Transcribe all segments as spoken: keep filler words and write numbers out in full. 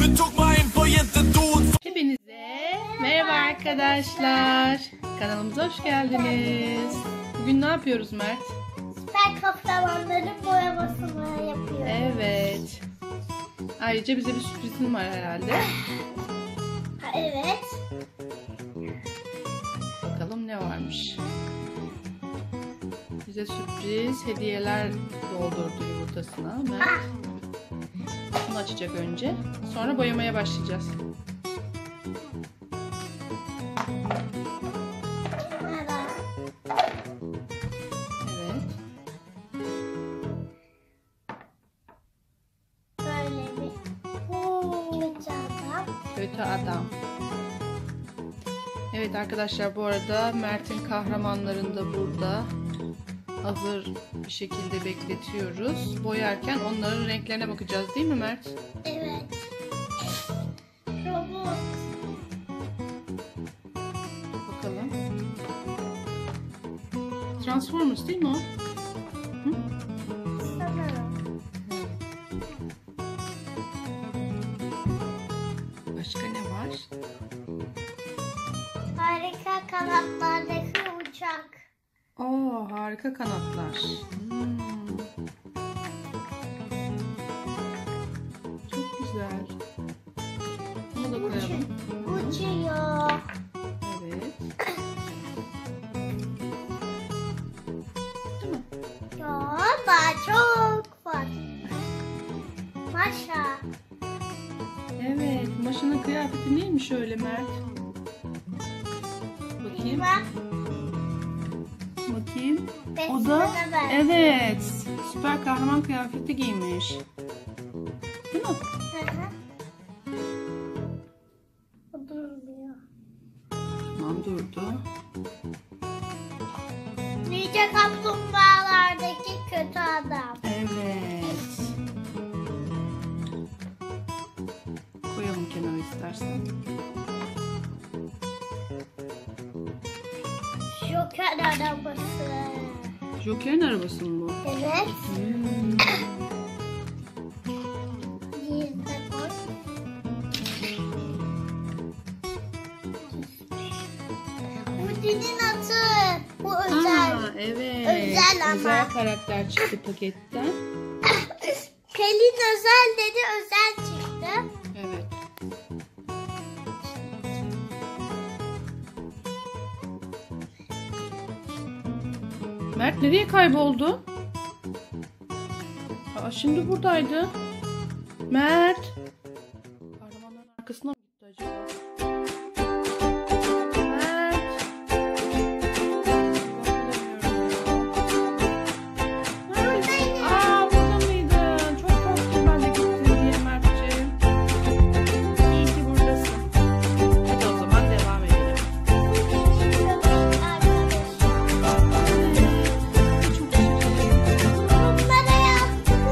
Hepinize merhaba arkadaşlar. Kanalımıza hoş geldiniz. Bugün ne yapıyoruz Mert? Süper kahramanların boyamasını yapıyoruz. Evet. Ayrıca bize bir sürprizin var herhalde. Evet. Bakalım ne varmış. Bize sürpriz hediyeler doldurdu yumurtasına Mert. Bunu açacak önce. Sonra boyamaya başlayacağız. Evet. Böyle bir kötü adam. Kötü adam. Evet arkadaşlar, bu arada Mert'in kahramanlarını da burada hazır bir şekilde bekletiyoruz. Boyarken onların renklerine bakacağız değil mi Mert? Evet. Robot. Bakalım. Transformers değil mi o? Hı? Sanırım. Başka ne var? Harika kanatlardaki uçak. Oo, harika kanatlar. Hmm. Çok güzel. Bunu da koyalım. Uçuyor. Evet. Değil mi? Ya daha çok var. Maşa. Evet. Maşa'nın kıyafeti neymiş öyle Mert? Bakayım. Bak. Bakayım. O Resmine da benziyor. evet. Süper kahraman kıyafeti giymiş. Değil mi? Hı hı. O durmuyor. Tamam, durdu. Nice kaplumbağalardaki kötü adam. Evet. Koyalım kenara istersen. Joker arabası. Joker'in arabası mı bu? Evet. Hmm. Gizli koy. Bu dinin atı. Bu özel. Aa, evet. Özel ama. Özel karakter çıktı paketten. Pelin özel dedi, özel çıktı. Evet. Mert nereye kayboldu? Aa, şimdi buradaydı. Mert. Kahramanların arkasına mı gitti acaba? Mert. Buradayım. Aa, burada mıydın? Çok korktum ben de gittin diye Mert'ciğim. İyi ki buradasın. Hadi o zaman devam edelim. Çok şirin. Bunlara yazdım.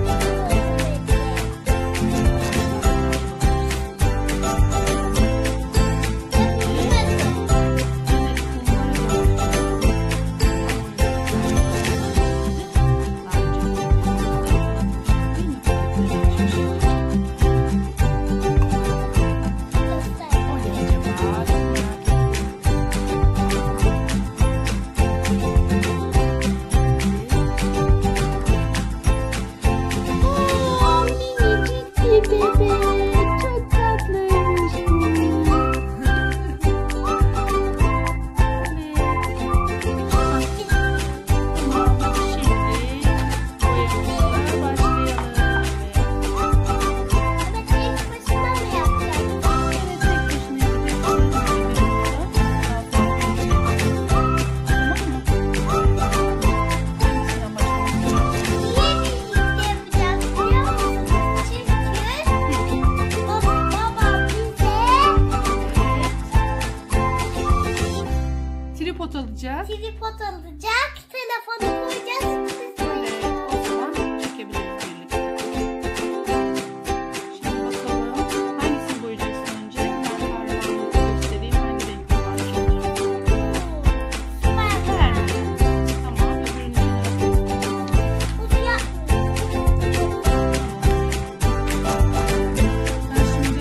Oo, minicik bir bebek. Çok tatlıymış bu. Evet, tek başına mı yapacaksın? Niye birlikte yapacağız biliyor musunuz? Çünkü baba, babam bize Tripod alacağız. tripod alacak, telefonu koyacağız. Evet, o zaman çekebiliriz birlikte. Şimdi bakalım hangisini boyayacaksın önce? Ben kahramanlığı göstereyim. Hangi renkli var? Süper. Tamam, öbürünü de Bunu yapmıyoruz. Sen şimdi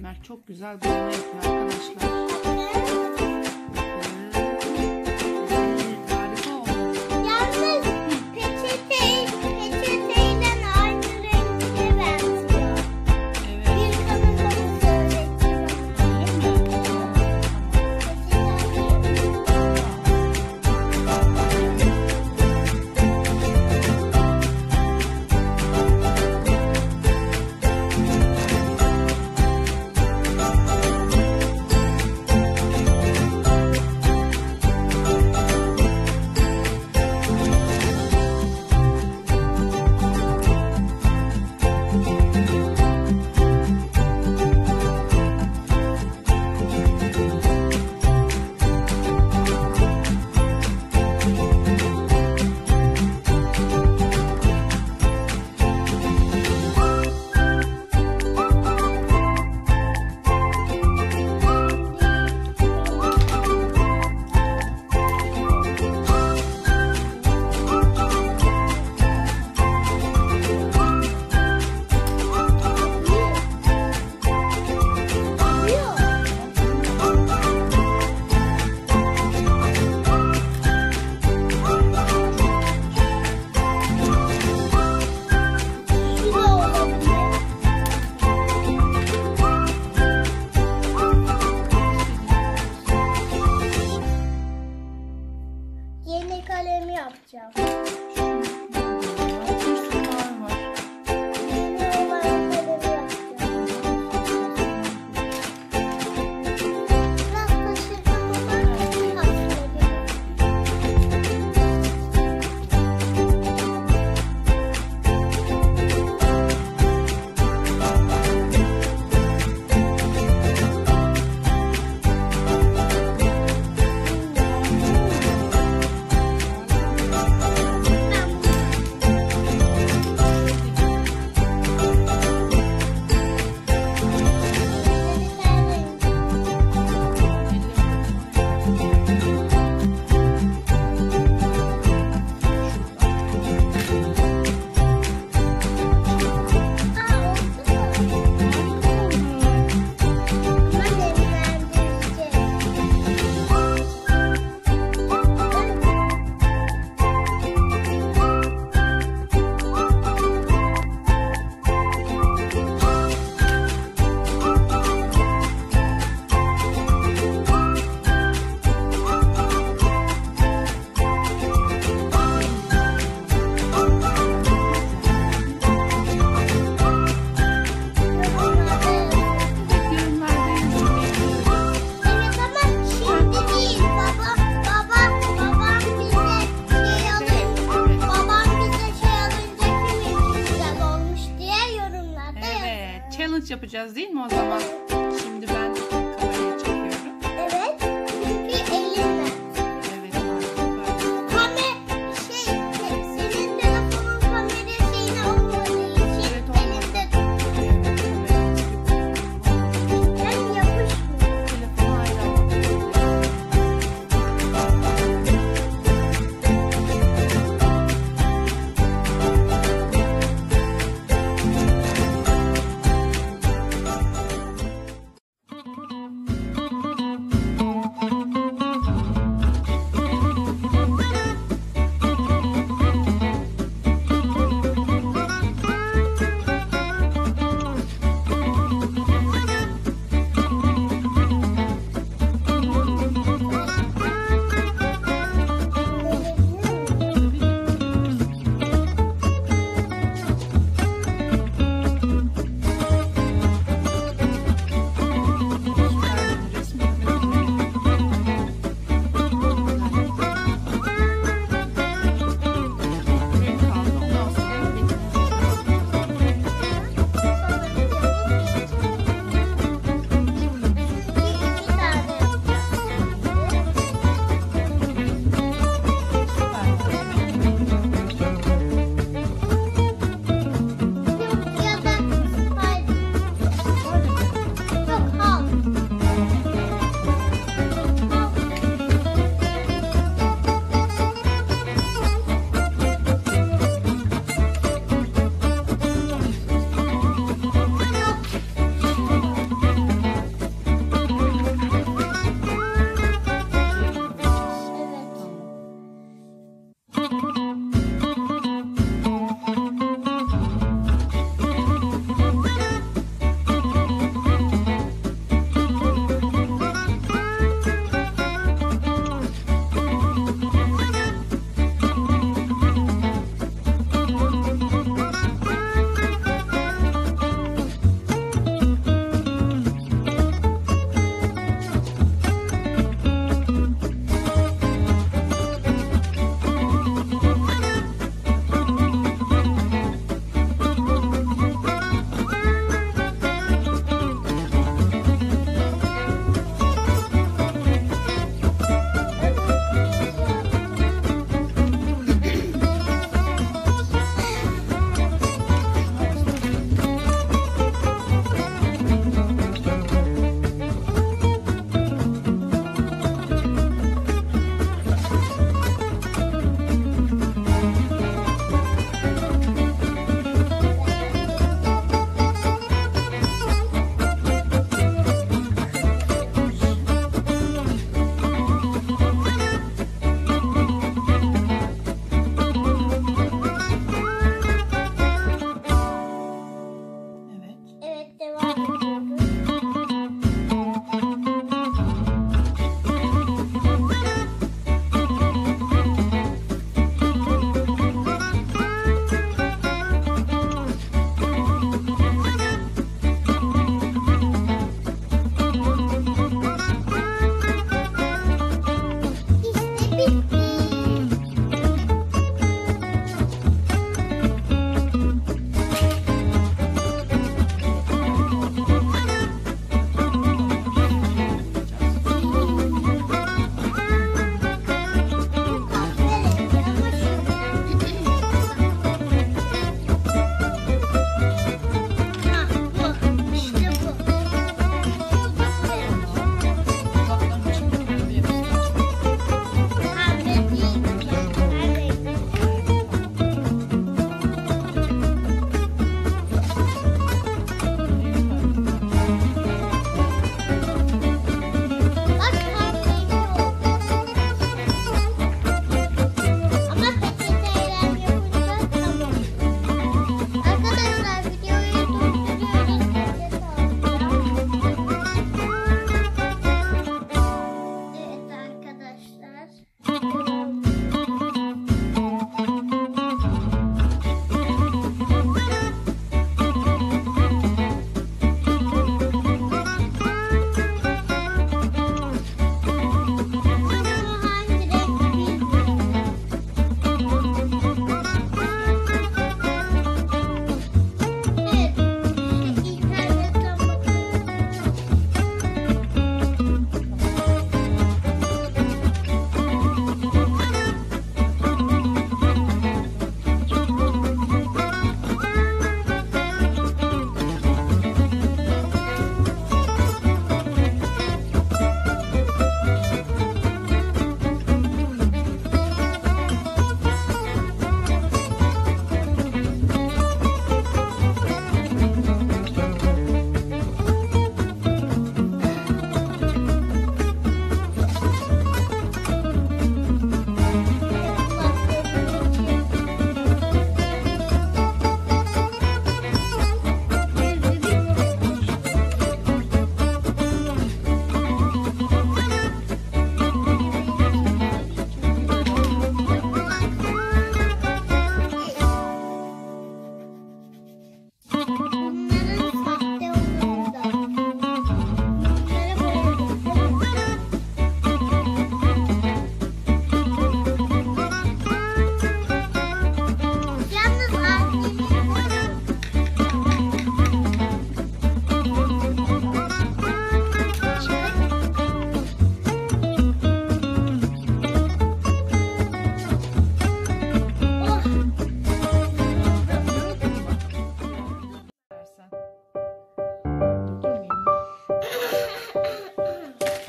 Mert çok güzel boyama yapıyor arkadaşlar. Yeni kalemi yapacağım. Challenge yapacağız değil mi o zaman? Şimdi ben kamerayı çekiyorum. Evet. Çünkü elinle. Evet. Kamera şey senin telefonun kamera şeyine olmadığı için Evet, olmadı. elinde ben yapışmıyor. Telefonu ayrı almak.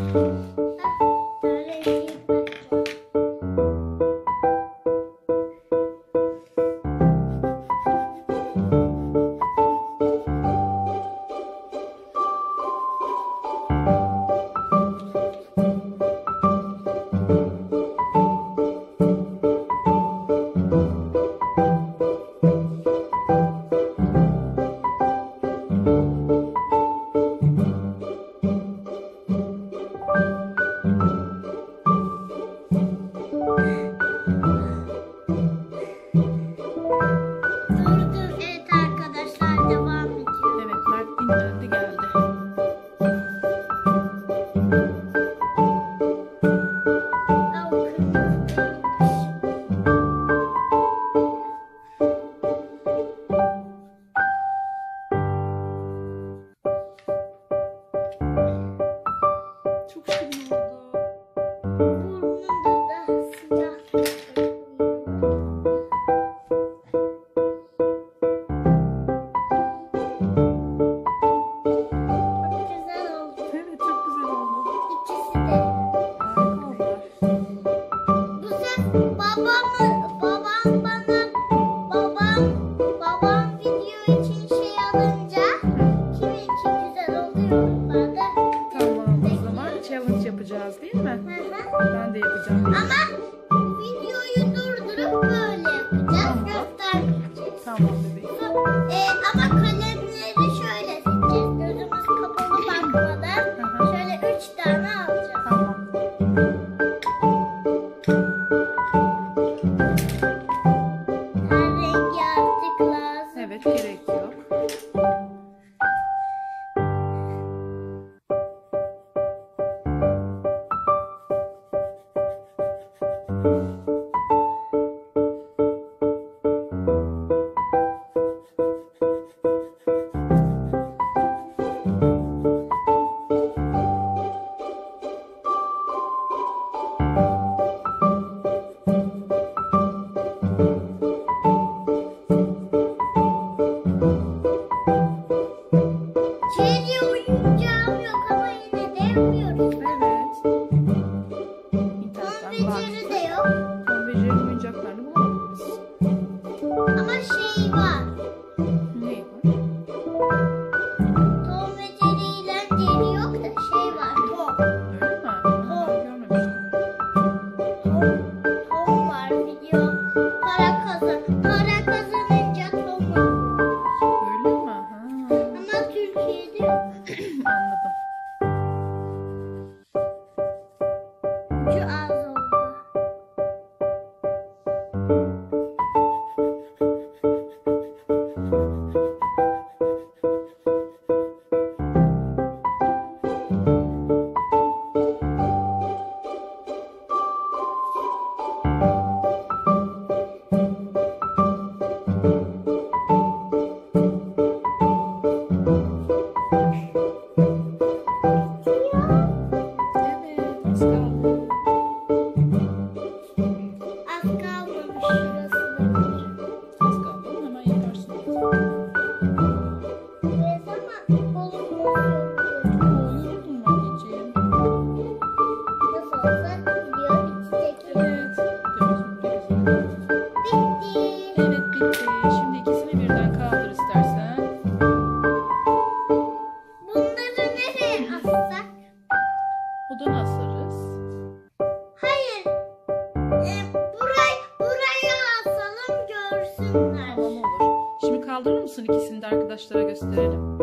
Arkadaşlara gösterelim.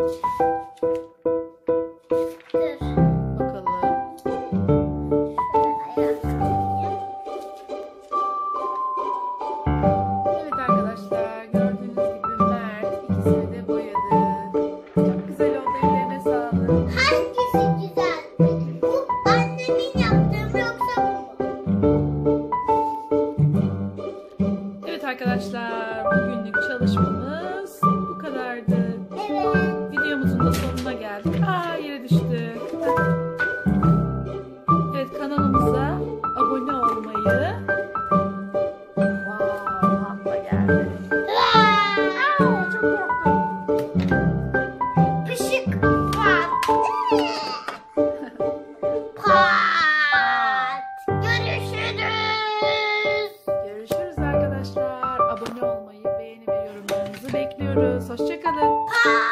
Bakalım. Evet arkadaşlar, gördüğünüz gibi Mert ikisini de boyadı. Çok güzel oldu, ellerine sağlık. Hangisi güzel? Bu annemin yaptığı yoksa bu? Evet arkadaşlar, bugünlük çalışmamız bu kadardı. Evet. Videomuzun da bekliyoruz. Hoşça kalın. Aa!